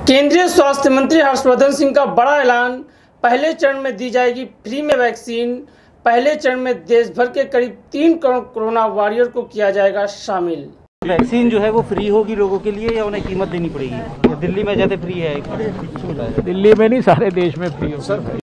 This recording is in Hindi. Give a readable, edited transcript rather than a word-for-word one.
केंद्रीय स्वास्थ्य मंत्री हर्षवर्धन सिंह का बड़ा ऐलान। पहले चरण में दी जाएगी फ्री में वैक्सीन। पहले चरण में देश भर के करीब 3 करोड़ कोरोना वॉरियर को किया जाएगा शामिल। वैक्सीन जो है वो फ्री होगी लोगों के लिए या उन्हें कीमत देनी पड़ेगी? दिल्ली में जैसे फ्री है? दिल्ली में नहीं, सारे देश में फ्री होगी।